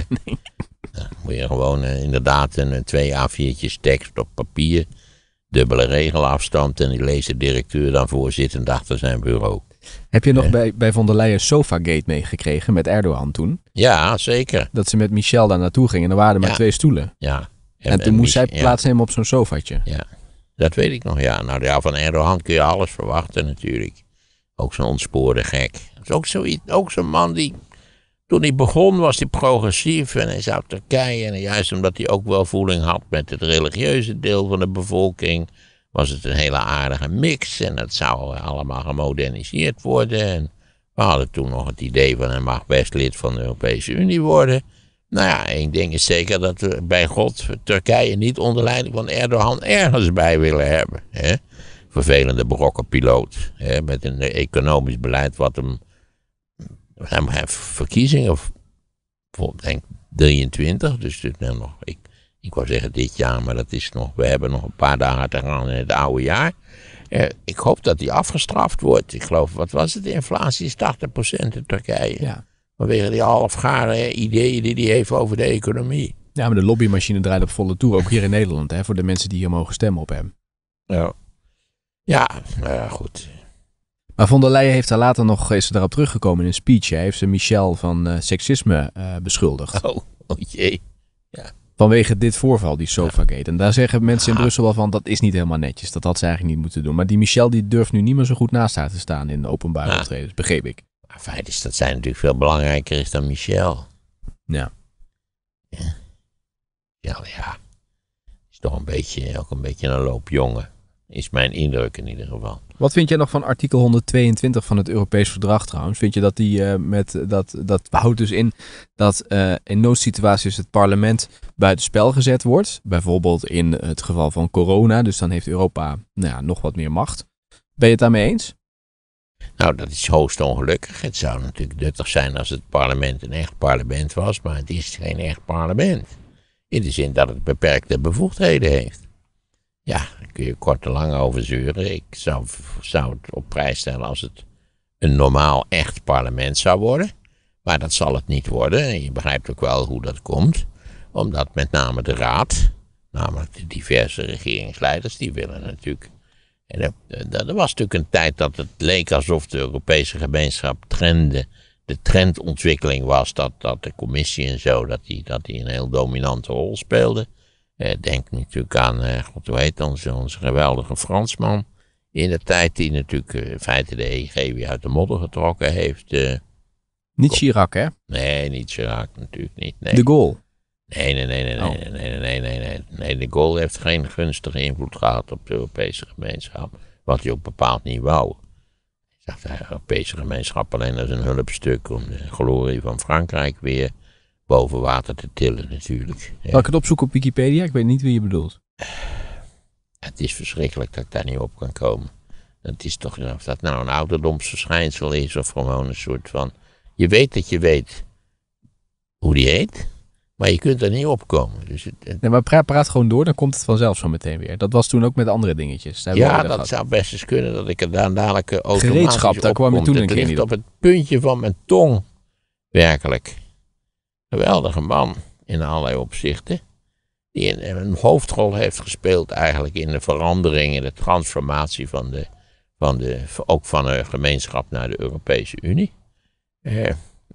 Speaker 1: Dan moet je gewoon uh, inderdaad een, een twee A viertjes tekst op papier, dubbele regelafstand en die leest de directeur dan voor zittend achter zijn bureau.
Speaker 3: Heb je nog
Speaker 1: Ja.
Speaker 3: bij, bij von der Leyen Sofagate meegekregen met Erdogan toen?
Speaker 1: Ja, zeker.
Speaker 3: Dat ze met Michel daar naartoe ging en er waren maar
Speaker 1: Ja.
Speaker 3: twee stoelen.
Speaker 1: Ja.
Speaker 3: En, toen moest zij
Speaker 1: Mich- ja.
Speaker 3: plaatsnemen op zo'n sofaatje.
Speaker 1: Ja, dat weet ik nog, ja. Nou ja, van Erdogan kun je alles verwachten natuurlijk. Ook zo'n ontspoorde gek. Dat is ook zoiets, ook zo'n man die, toen hij begon was hij progressief en hij zou Turkije. En juist omdat hij ook wel voeling had met het religieuze deel van de bevolking, was het een hele aardige mix. En dat zou allemaal gemoderniseerd worden. En we hadden toen nog het idee van hij mag best lid van de Europese Unie worden. Nou ja, één ding is zeker dat we bij God Turkije niet onder leiding van Erdogan ergens bij willen hebben. Hè? Vervelende brokkenpiloot. Hè? Met een economisch beleid wat hem, hem heeft verkiezingen, voor, denk drieëntwintig. Dus dit, nou, nog, ik, ik wou zeggen dit jaar, maar dat is nog, we hebben nog een paar dagen te gaan in het oude jaar. Eh, ik hoop dat die afgestraft wordt. Ik geloof, wat was het? De inflatie is tachtig procent in Turkije.
Speaker 3: Ja.
Speaker 1: Vanwege die halfgare ideeën die hij heeft over de economie.
Speaker 3: Ja, maar de lobbymachine draait op volle toer, ook hier in Nederland, hè, voor de mensen die hier mogen stemmen op hem.
Speaker 1: Ja, ja, nou ja, goed.
Speaker 3: Maar von der Leyen heeft daar later nog, is ze daarop teruggekomen in een speech. Hè, heeft ze Michel van uh, seksisme uh, beschuldigd.
Speaker 1: Oh, oh jee.
Speaker 3: Wat Vanwege dit voorval, die Sofagate. En daar zeggen mensen in Brussel wel van, dat is niet helemaal netjes. Dat had ze eigenlijk niet moeten doen. Maar die Michel die durft nu niet meer zo goed naast haar te staan in de openbare optredens, begreep ik.
Speaker 1: Maar feit is dat zij natuurlijk veel belangrijker is dan Michel.
Speaker 3: Ja.
Speaker 1: Ja, ja, ja. Is toch een beetje, ook een beetje een loop jongen. Is mijn indruk in ieder geval.
Speaker 3: Wat vind jij nog van artikel honderdtweeëntwintig van het Europees Verdrag trouwens? Vind je dat die uh, met dat, dat houdt dus in dat uh, in noodsituaties het parlement buitenspel gezet wordt? Bijvoorbeeld in het geval van corona. Dus dan heeft Europa nou ja, nog wat meer macht. Ben je het daarmee eens?
Speaker 1: Nou, dat is hoogst ongelukkig. Het zou natuurlijk nuttig zijn als het parlement een echt parlement was. Maar het is geen echt parlement. In de zin dat het beperkte bevoegdheden heeft. Ja, daar kun je kort en lang over zeuren. Ik zou, zou het op prijs stellen als het een normaal echt parlement zou worden. Maar dat zal het niet worden. En je begrijpt ook wel hoe dat komt. Omdat met name de raad, namelijk de diverse regeringsleiders, die willen natuurlijk... En er, er was natuurlijk een tijd dat het leek alsof de Europese gemeenschap trende, de trendontwikkeling was, dat, dat de commissie en zo, dat die, dat die een heel dominante rol speelde. Eh, denk natuurlijk aan, eh, god, hoe heet onze, onze geweldige Fransman. In de tijd die natuurlijk uh, in feite de E G weer uit de modder getrokken heeft. Uh,
Speaker 3: niet Chirac, hè?
Speaker 1: Nee, niet Chirac natuurlijk niet. Nee.
Speaker 3: De Gaulle?
Speaker 1: Nee, nee, nee, nee, nee, oh. nee, nee, nee, nee, nee. Nee, de Gaulle heeft geen gunstige invloed gehad op de Europese gemeenschap. Wat hij ook bepaald niet wou. Hij zag de Europese gemeenschap alleen als een hulpstuk om de glorie van Frankrijk weer boven water te tillen natuurlijk.
Speaker 3: Zal ik het opzoeken op Wikipedia? Ik weet niet wie je bedoelt.
Speaker 1: Het is verschrikkelijk dat ik daar niet op kan komen. Het is toch, of dat nou een ouderdomsverschijnsel is of gewoon een soort van... Je weet dat je weet hoe die heet, maar je kunt er niet opkomen. Dus het, het...
Speaker 3: Nee, maar praat, praat gewoon door, dan komt het vanzelf zo meteen weer. Dat was toen ook met andere dingetjes.
Speaker 1: Ja, dat gehad. Zou best eens kunnen dat ik er dan dadelijk automatisch
Speaker 3: Gereedschap, daar kwam je toen een keer niet op.
Speaker 1: Het ligt op het puntje van mijn tong. Werkelijk. Geweldige man in allerlei opzichten. Die een, een hoofdrol heeft gespeeld eigenlijk in de verandering, in de transformatie van de, van de, ook van de gemeenschap naar de Europese Unie. Eh,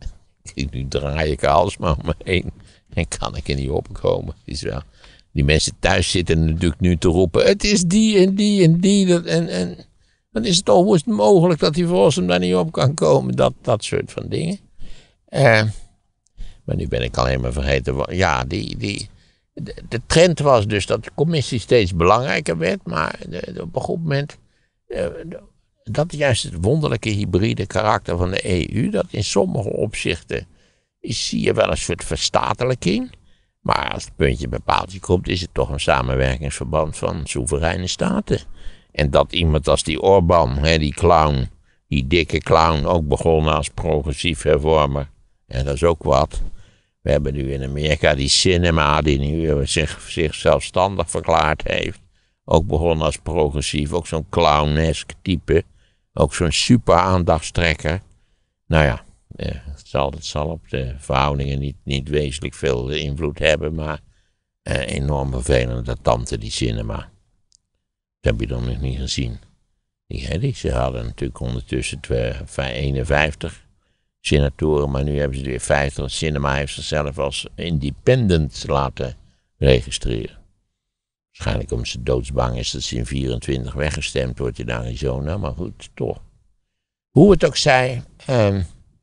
Speaker 1: nu draai ik alles maar om me heen en kan ik er niet opkomen. Is wel, die mensen thuis zitten natuurlijk nu te roepen, het is die en die en die. Dat, en, en dan is het alweer mogelijk dat die Rossum daar niet op kan komen. Dat, dat soort van dingen. Eh, maar nu ben ik alleen maar vergeten. Ja, die... die De, de trend was dus dat de commissie steeds belangrijker werd, maar de, de, op een goed moment, de, de, dat juist het wonderlijke hybride karakter van de E U, dat in sommige opzichten is, zie je wel een soort verstatelijking, maar als het puntje bepaaldje komt, is het toch een samenwerkingsverband van soevereine staten. En dat iemand als die Orbán, hè, die clown, die dikke clown, ook begonnen als progressief hervormer, en dat is ook wat. We hebben nu in Amerika die Cinema, die nu zich, zich zelfstandig verklaard heeft. Ook begonnen als progressief, ook zo'n clownesk type. Ook zo'n super aandachtstrekker. Nou ja, eh, het, zal, het zal op de verhoudingen niet, niet wezenlijk veel invloed hebben, maar eh, enorm vervelende tante, die Cinema. Dat heb je dan nog niet gezien. Die, die, ze hadden natuurlijk ondertussen eenenvijftig senatoren, maar nu hebben ze weer vijftig. Cinema heeft zichzelf als independent laten registreren. Waarschijnlijk omdat ze doodsbang is dat ze in vierentwintig weggestemd wordt in Arizona, maar goed, toch. Hoe het ook zij, eh,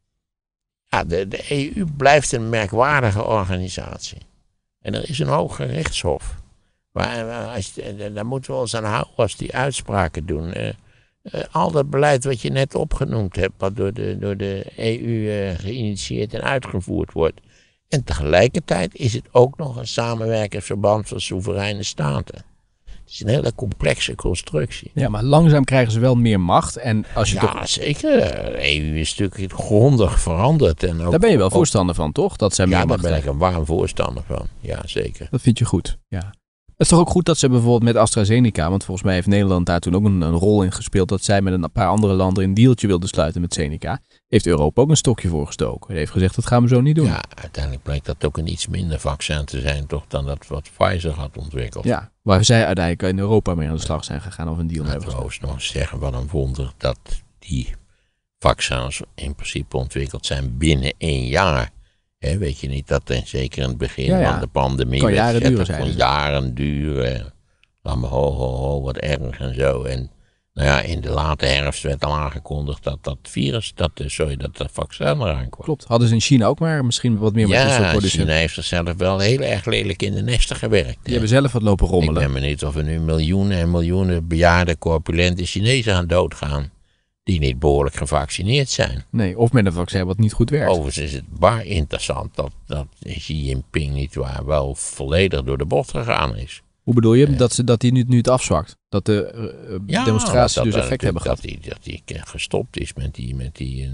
Speaker 1: ja, de, de E U blijft een merkwaardige organisatie. En er is een hoger rechtshof. Maar als, daar moeten we ons aan houden als die uitspraken doen. Uh, Uh, al dat beleid wat je net opgenoemd hebt, wat door de, door de E U uh, geïnitieerd en uitgevoerd wordt. En tegelijkertijd is het ook nog een samenwerkingsverband van soevereine staten. Het is een hele complexe constructie.
Speaker 3: Ja, maar langzaam krijgen ze wel meer macht. En als je
Speaker 1: ja,
Speaker 3: toch...
Speaker 1: zeker. De E U is natuurlijk grondig veranderd. En ook,
Speaker 3: daar ben je wel
Speaker 1: ook...
Speaker 3: voorstander van, toch? Dat zij meer
Speaker 1: ja,
Speaker 3: macht
Speaker 1: daar ben
Speaker 3: krijgen.
Speaker 1: ik een warm voorstander van. Ja, zeker.
Speaker 3: Dat vind je goed, ja. Het is toch ook goed dat ze bijvoorbeeld met AstraZeneca, want volgens mij heeft Nederland daar toen ook een, een rol in gespeeld, dat zij met een paar andere landen een dealtje wilden sluiten met Zeneca. Heeft Europa ook een stokje voor gestoken. Hij heeft gezegd, dat gaan we zo niet doen.
Speaker 1: Ja, uiteindelijk blijkt dat ook een iets minder vaccin te zijn, toch, dan dat wat Pfizer had ontwikkeld.
Speaker 3: Ja, waar zij uiteindelijk in Europa mee aan de slag zijn gegaan of een deal hebben gesloten.
Speaker 1: Ik nog eens zeggen, wat een wonder dat die vaccins in principe ontwikkeld zijn binnen één jaar. He, weet je niet dat en zeker in het begin
Speaker 3: Ja, ja.
Speaker 1: van de pandemie...
Speaker 3: Kan jaren
Speaker 1: gezegd,
Speaker 3: duren,
Speaker 1: dat
Speaker 3: zeiden
Speaker 1: kon
Speaker 3: ze.
Speaker 1: jaren duren. Laat me ho, ho, ho, wat erg en zo. En nou ja, in de late herfst werd al aangekondigd dat dat virus, dat, sorry, dat dat vaccin eraan kwam.
Speaker 3: Klopt. Hadden ze in China ook maar misschien wat meer met dit soort
Speaker 1: Ja,
Speaker 3: producenten.
Speaker 1: China heeft zichzelf wel heel erg lelijk in de nesten gewerkt.
Speaker 3: Die hebben zelf wat lopen
Speaker 1: Ik
Speaker 3: rommelen.
Speaker 1: ben benieuwd of er nu miljoenen en miljoenen bejaarde, corpulente Chinezen gaan doodgaan. Die niet behoorlijk gevaccineerd zijn.
Speaker 3: Nee, of met een vaccin wat niet goed werkt.
Speaker 1: Overigens is het bar interessant dat, dat Xi Jinping niet waar wel volledig door de bocht gegaan is.
Speaker 3: Hoe bedoel je? Dat, ze, dat die nu, nu het afzwakt? Dat de uh,
Speaker 1: Ja,
Speaker 3: demonstraties
Speaker 1: dat, dat,
Speaker 3: dus effect
Speaker 1: dat,
Speaker 3: hebben gehad?
Speaker 1: dat hij, dat hij gestopt is met die, met die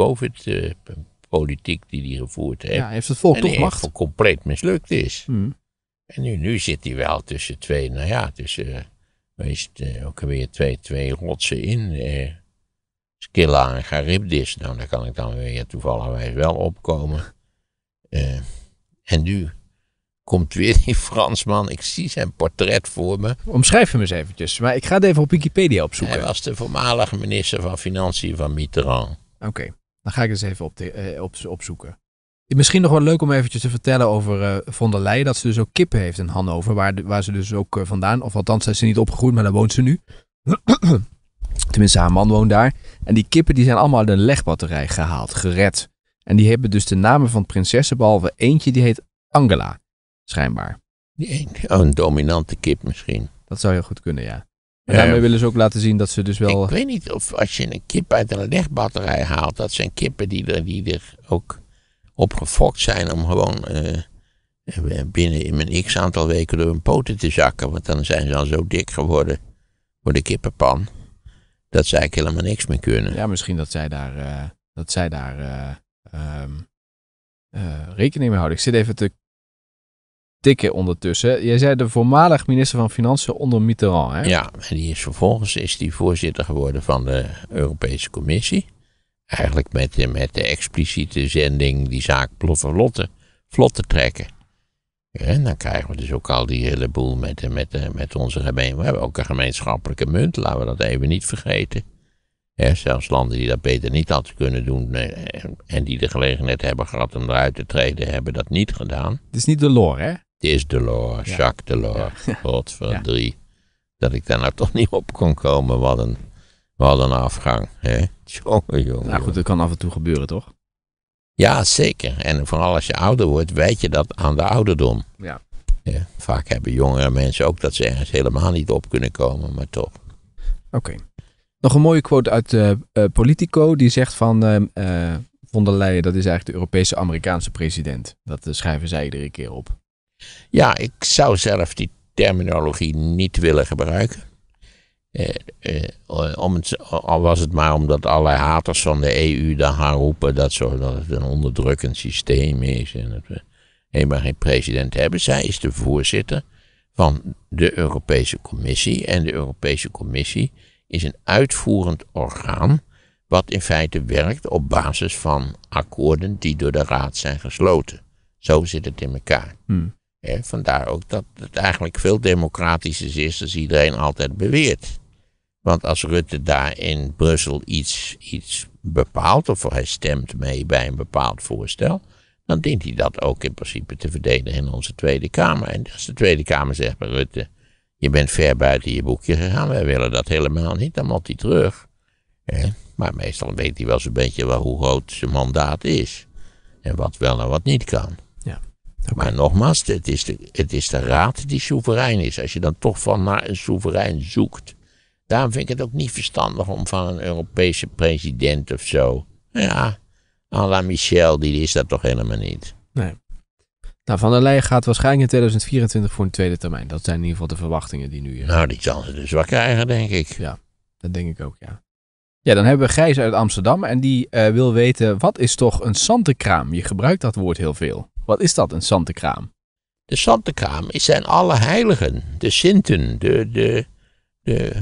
Speaker 1: no-covid-politiek die hij gevoerd heeft.
Speaker 3: Ja, heeft het volk
Speaker 1: en
Speaker 3: toch
Speaker 1: die
Speaker 3: macht?
Speaker 1: echt compleet mislukt is.
Speaker 3: Hmm.
Speaker 1: En nu, nu zit hij wel tussen twee, nou ja, tussen, uh, is het, uh, ook weer twee, twee rotsen in. Uh, Scylla en Charybdis. Nou, daar kan ik dan weer toevallig wel opkomen. Uh, en nu komt weer die Fransman. Ik zie zijn portret voor me.
Speaker 3: Omschrijf hem eens eventjes. Maar ik ga het even op Wikipedia opzoeken.
Speaker 1: Hij was de voormalige minister van Financiën van Mitterrand.
Speaker 3: Oké, okay. Dan ga ik eens even op de, eh, op, opzoeken. Misschien nog wel leuk om eventjes te vertellen over uh, von der Leyen. Dat ze dus ook kippen heeft in Hannover. Waar, de, waar ze dus ook uh, vandaan, of althans zijn ze niet opgegroeid, maar daar woont ze nu. Tenminste, haar man woont daar. En die kippen die zijn allemaal uit een legbatterij gehaald, gered. En die hebben dus de namen van prinsessen, behalve eentje, die heet Angela. Schijnbaar.
Speaker 1: Die een, oh, een dominante kip misschien.
Speaker 3: Dat zou heel goed kunnen, ja. En daarmee uh, willen ze ook laten zien dat ze dus wel...
Speaker 1: Ik weet niet of als je een kip uit een legbatterij haalt, dat zijn kippen die er, die er ook op gefokt zijn om gewoon uh, binnen in een x aantal weken door hun poten te zakken. Want dan zijn ze al zo dik geworden voor de kippenpan. Dat ze eigenlijk helemaal niks meer kunnen.
Speaker 3: Ja, misschien dat zij daar, uh, dat zij daar uh, um, uh, rekening mee houden. Ik zit even te tikken ondertussen. Jij zei de voormalig minister van Financiën onder Mitterrand, hè?
Speaker 1: Ja, en die is vervolgens is die voorzitter geworden van de Europese Commissie. Eigenlijk met de, met de expliciete zending die zaak vlot, vlot te trekken. Ja, en dan krijgen we dus ook al die hele boel met, met, met onze gemeen. We hebben ook een gemeenschappelijke munt, laten we dat even niet vergeten. Ja, zelfs landen die dat beter niet hadden kunnen doen en die de gelegenheid hebben gehad om eruit te treden, hebben dat niet gedaan.
Speaker 3: Het is niet Delors, hè?
Speaker 1: Het is Delors, ja. Jacques Delors. Ja. Godverdrie. Ja. Dat ik daar nou toch niet op kon komen. Wat een, wat een afgang. Hè? Jongen, jongen.
Speaker 3: Nou goed, dat kan af en toe gebeuren, toch?
Speaker 1: Ja, zeker. En vooral als je ouder wordt, weet je dat aan de ouderdom.
Speaker 3: Ja.
Speaker 1: Ja, vaak hebben jongere mensen ook dat ze ergens helemaal niet op kunnen komen, maar toch.
Speaker 3: Oké. Okay. Nog een mooie quote uit uh, uh, Politico. Die zegt van uh, uh, von der Leyen, dat is eigenlijk de Europese Amerikaanse president. Dat uh, schrijven zij iedere keer op.
Speaker 1: Ja, ik zou zelf die terminologie niet willen gebruiken. Eh, eh, om het, al was het maar omdat allerlei haters van de E U dan gaan roepen dat, zo, dat het een onderdrukkend systeem is en dat we helemaal geen president hebben. Zij is de voorzitter van de Europese Commissie en de Europese Commissie is een uitvoerend orgaan wat in feite werkt op basis van akkoorden die door de Raad zijn gesloten. Zo zit het in elkaar.
Speaker 3: Hmm.
Speaker 1: Ja, vandaar ook dat het eigenlijk veel democratischer is dan iedereen altijd beweert. Want als Rutte daar in Brussel iets, iets bepaalt, of hij stemt mee bij een bepaald voorstel, dan dient hij dat ook in principe te verdedigen in onze Tweede Kamer. En als de Tweede Kamer zegt bij Rutte, je bent ver buiten je boekje gegaan, wij willen dat helemaal niet, dan moet hij terug. Ja, maar meestal weet hij wel zo'n beetje wel hoe groot zijn mandaat is. En wat wel en wat niet kan.
Speaker 3: Ja. Okay.
Speaker 1: Maar nogmaals, het is, de, het is de raad die soeverein is. Als je dan toch van naar een soeverein zoekt. Daarom vind ik het ook niet verstandig om van een Europese president of zo. Ja, à la Michel, die is dat toch helemaal niet.
Speaker 3: Nee. Nou, Van der Leyen gaat waarschijnlijk in tweeduizend vierentwintig voor een tweede termijn. Dat zijn in ieder geval de verwachtingen die nu... Uh...
Speaker 1: Nou, die zal ze dus wel krijgen, denk ik.
Speaker 3: Ja, dat denk ik ook, ja. Ja, dan hebben we Gijs uit Amsterdam en die uh, wil weten, wat is toch een zantenkraam? Je gebruikt dat woord heel veel. Wat is dat, een zantenkraam?
Speaker 1: De zantenkraam zijn alle heiligen, de Sinten, de... de, de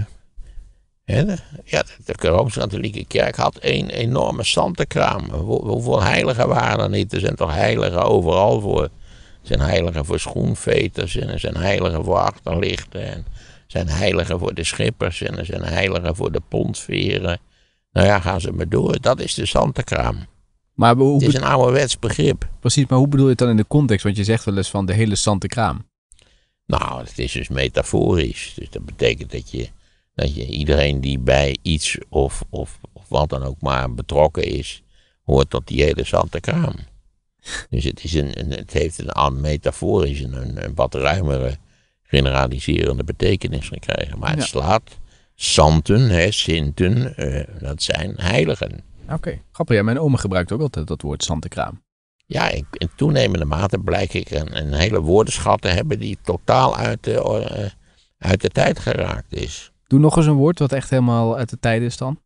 Speaker 1: hè, de ja, de Rooms-Katholieke Kerk had één enorme zantenkraam. Hoe, hoeveel heiligen waren er niet? Er zijn toch heiligen overal voor. Er zijn heiligen voor schoenveters en er zijn heiligen voor achterlichten. En er zijn heiligen voor de schippers en er zijn heiligen voor de pontveren. Nou ja, gaan ze maar door. Dat is de zantenkraam.
Speaker 3: Maar hoe
Speaker 1: Het is
Speaker 3: be-
Speaker 1: een ouderwets begrip.
Speaker 3: Precies, maar hoe bedoel je het dan in de context? Want je zegt wel eens van de hele zante kraam.
Speaker 1: Nou, het is dus metaforisch. Dus dat betekent dat je, dat je iedereen die bij iets of, of, of wat dan ook maar betrokken is, hoort tot die hele zante kraam. Dus het, is een, een, het heeft een aan metaforisch een, een wat ruimere generaliserende betekenis gekregen. Maar het
Speaker 3: Ja.
Speaker 1: slaat santen, hè, sinten, eh, dat zijn heiligen.
Speaker 3: Oké, okay. Grappig. Ja, mijn oma gebruikt ook altijd dat woord zante kraam.
Speaker 1: Ja, ik, in toenemende mate blijk ik een, een hele woordenschat te hebben die totaal uit de, uh, uit de tijd geraakt is.
Speaker 3: Doe nog eens een woord wat echt helemaal uit de tijd is dan.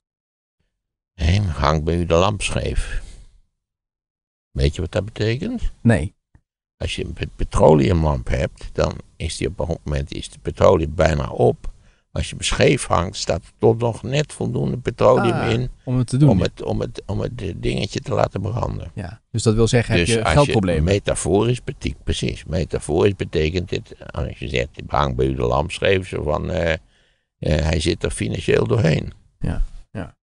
Speaker 1: Hé, hangt bij u de lamp scheef. Weet je wat dat betekent?
Speaker 3: Nee.
Speaker 1: Als je een petroleumlamp hebt, dan is die op een moment is de petroleum bijna op. Als je hem scheef hangt, staat er toch nog net voldoende petroleum
Speaker 3: Ah,
Speaker 1: in
Speaker 3: om het te doen.
Speaker 1: om het, om, het, om het dingetje te laten branden.
Speaker 3: Ja, dus dat wil zeggen, heb
Speaker 1: Dus
Speaker 3: je
Speaker 1: als
Speaker 3: geldproblemen.
Speaker 1: je metaforisch betekent, precies, metaforisch betekent dit, als je zegt, hangt bij u de lamp scheef, zo van, uh, uh, hij zit er financieel doorheen.
Speaker 3: Ja, ja.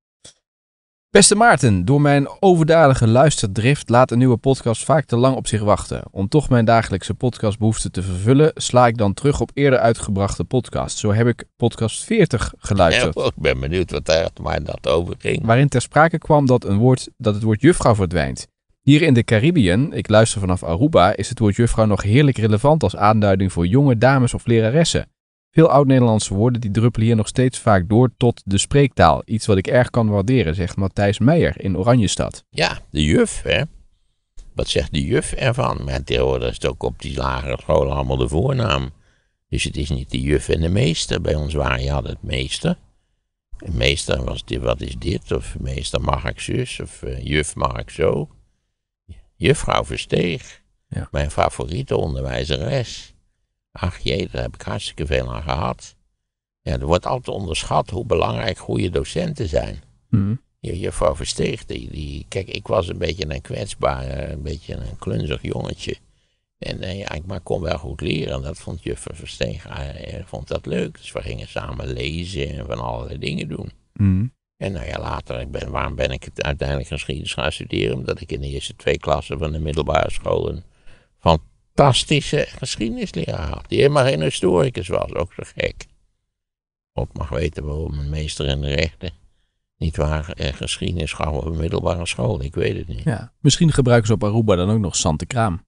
Speaker 3: Beste Maarten, door mijn overdadige luisterdrift laat een nieuwe podcast vaak te lang op zich wachten. Om toch mijn dagelijkse podcastbehoeften te vervullen, sla ik dan terug op eerder uitgebrachte podcasts. Zo heb ik podcast veertig geluisterd.
Speaker 1: Ja, ik ben benieuwd wat daar maar dat over ging.
Speaker 3: Waarin ter sprake kwam dat, een woord, dat het woord juffrouw verdwijnt. Hier in de Caribiën, ik luister vanaf Aruba, is het woord juffrouw nog heerlijk relevant als aanduiding voor jonge dames of leraressen. Veel oud-Nederlandse woorden die druppelen hier nog steeds vaak door tot de spreektaal. Iets wat ik erg kan waarderen, zegt Matthijs Meijer in Oranjestad.
Speaker 1: Ja, de juf, hè. Wat zegt de juf ervan? Maar tegenwoordig is het ook op die lagere scholen allemaal de voornaam. Dus het is niet de juf en de meester. Bij ons waren je had het meester. En meester was dit, wat is dit? Of meester mag ik zus? Of uh, juf mag ik zo? Juffrouw Versteeg.
Speaker 3: Ja.
Speaker 1: Mijn favoriete onderwijzeres. Ach jee, daar heb ik hartstikke veel aan gehad. Ja, er wordt altijd onderschat hoe belangrijk goede docenten zijn.
Speaker 3: Mm.
Speaker 1: Je juffrouw Versteeg, die, die, kijk, ik was een beetje een kwetsbaar, een beetje een klunzig jongetje. En uh, ja, ik maar kon wel goed leren. En dat vond juffrouw Versteeg, uh, vond dat leuk. Dus we gingen samen lezen en van allerlei dingen doen.
Speaker 3: Mm.
Speaker 1: En nou ja, later, ik ben, waarom ben ik het uiteindelijk geschiedenis gaan studeren? Omdat ik in de eerste twee klassen van de middelbare school een fantastische geschiedenisleraar had. Die helemaal geen historicus was, ook zo gek. God mag weten waarom een meester in de rechten niet waar eh, geschiedenis gaf op een middelbare school. Ik weet het niet.
Speaker 3: Ja, misschien gebruiken ze op Aruba dan ook nog zante kraam.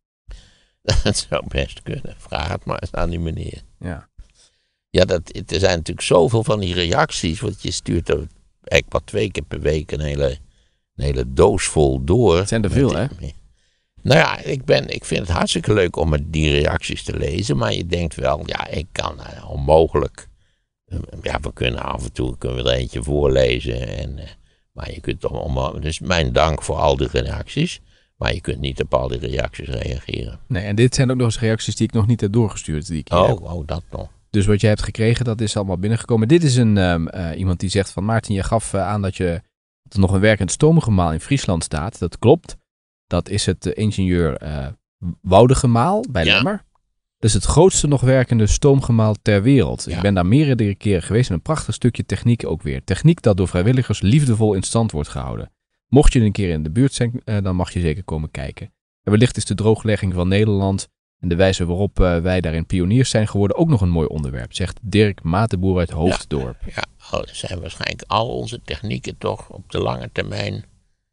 Speaker 1: Dat zou best kunnen. Vraag het maar eens aan die meneer.
Speaker 3: Ja.
Speaker 1: Ja, dat, er zijn natuurlijk zoveel van die reacties. Want je stuurt er eigenlijk wat twee keer per week een hele, een hele doos vol door.
Speaker 3: Het zijn er veel, hè?
Speaker 1: Nou ja, ik, ben, ik vind het hartstikke leuk om die reacties te lezen. Maar je denkt wel, ja, ik kan uh, onmogelijk. Uh, ja, we kunnen af en toe kunnen we er eentje voorlezen. En, uh, maar je kunt toch onmogelijk. Dus mijn dank voor al die reacties. Maar je kunt niet op al die reacties reageren.
Speaker 3: Nee, en dit zijn ook nog eens reacties die ik nog niet heb doorgestuurd. Die ik hier heb.
Speaker 1: Oh, oh, dat nog.
Speaker 3: Dus wat jij hebt gekregen, dat is allemaal binnengekomen. Dit is een um, uh, iemand die zegt van Maarten, je gaf uh, aan dat, je, dat er nog een werkend stoomgemaal in Friesland staat. Dat klopt. Dat is het uh, ingenieur uh, Woudegemaal bij
Speaker 1: Ja.
Speaker 3: Lemmer. Dat is het grootste nog werkende stoomgemaal ter wereld.
Speaker 1: Ja.
Speaker 3: Ik ben daar meerdere keren geweest en een prachtig stukje techniek ook weer. Techniek dat door vrijwilligers liefdevol in stand wordt gehouden. Mocht je een keer in de buurt zijn, uh, dan mag je zeker komen kijken. En wellicht is de drooglegging van Nederland en de wijze waarop uh, wij daarin pioniers zijn geworden ook nog een mooi onderwerp, zegt Dirk Matenboer uit Hoofddorp.
Speaker 1: Ja, ja, zijn waarschijnlijk al onze technieken toch op de lange termijn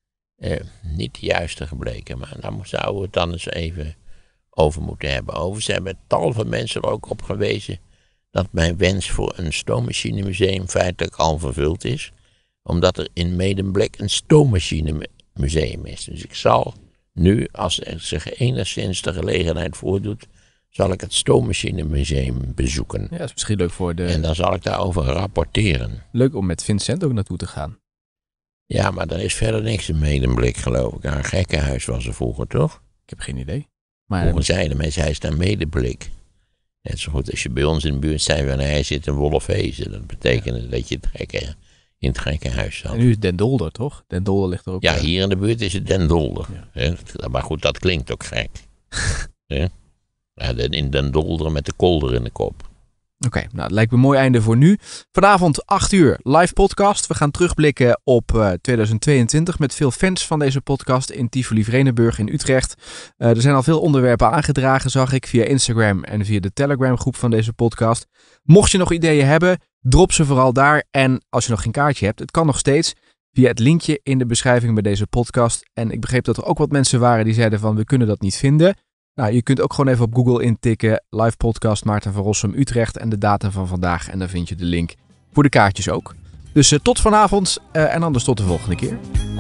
Speaker 1: eh, niet de juiste gebleken. Maar daar zouden we het dan eens even over moeten hebben. Overigens hebben tal van mensen er ook op gewezen dat mijn wens voor een stoommachinemuseum feitelijk al vervuld is. Omdat er in Medemblik een stoommachinemuseum is. Dus ik zal nu, als er zich enigszins de gelegenheid voordoet, zal ik het stoommachinemuseum bezoeken.
Speaker 3: Ja, dat is misschien leuk voor de...
Speaker 1: En dan zal ik daarover rapporteren.
Speaker 3: Leuk om met Vincent ook naartoe te gaan.
Speaker 1: Ja, maar er is verder niks in Medemblik, geloof ik. Een gekkenhuis was er vroeger, toch?
Speaker 3: Ik heb geen idee. Maar
Speaker 1: Vroeger zeiden mensen, hij is naar Medemblik. Net zo goed als je bij ons in de buurt zei van, hij zit in Wolfhezen. Dat betekent ja. dat je het gekke, in het gekkenhuis zat.
Speaker 3: En nu is Den Dolder, toch? Den Dolder ligt er ook...
Speaker 1: Ja,
Speaker 3: uh...
Speaker 1: hier in de buurt is het Den Dolder.
Speaker 3: Ja.
Speaker 1: Maar goed, dat klinkt ook gek. Ja, in Den Dolder met de kolder in de kop.
Speaker 3: Oké, okay, nou, het lijkt me een mooi einde voor nu. Vanavond acht uur live podcast. We gaan terugblikken op uh, tweeduizend tweeëntwintig met veel fans van deze podcast in Tivoli Vredenburg in Utrecht. Uh, er zijn al veel onderwerpen aangedragen, zag ik, via Instagram en via de Telegram groep van deze podcast. Mocht je nog ideeën hebben, drop ze vooral daar. En als je nog geen kaartje hebt, het kan nog steeds via het linkje in de beschrijving bij deze podcast. En ik begreep dat er ook wat mensen waren die zeiden van we kunnen dat niet vinden. Nou, je kunt ook gewoon even op Google intikken, live podcast Maarten van Rossum Utrecht en de datum van vandaag. En dan vind je de link voor de kaartjes ook. Dus uh, tot vanavond uh, en anders tot de volgende keer.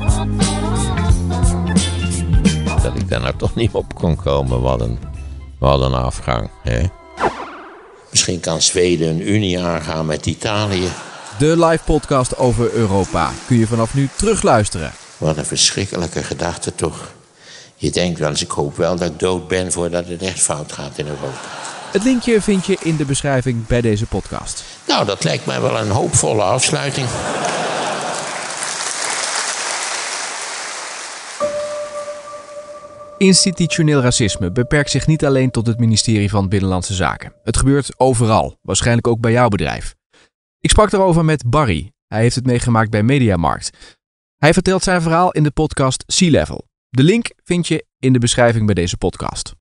Speaker 1: Dat ik daar nou toch niet op kon komen, wat een, wat een afgang. Hè? Misschien kan Zweden een unie aangaan met Italië.
Speaker 3: De live podcast over Europa kun je vanaf nu terugluisteren.
Speaker 1: Wat een verschrikkelijke gedachte toch. Je denkt wel eens, ik hoop wel dat ik dood ben voordat het echt fout gaat in Europa.
Speaker 3: Het linkje vind je in de beschrijving bij deze podcast.
Speaker 1: Nou, dat lijkt mij wel een hoopvolle afsluiting.
Speaker 3: Institutioneel racisme beperkt zich niet alleen tot het ministerie van Binnenlandse Zaken. Het gebeurt overal, waarschijnlijk ook bij jouw bedrijf. Ik sprak erover met Barry. Hij heeft het meegemaakt bij Mediamarkt. Hij vertelt zijn verhaal in de podcast C-Level. De link vind je in de beschrijving bij deze podcast.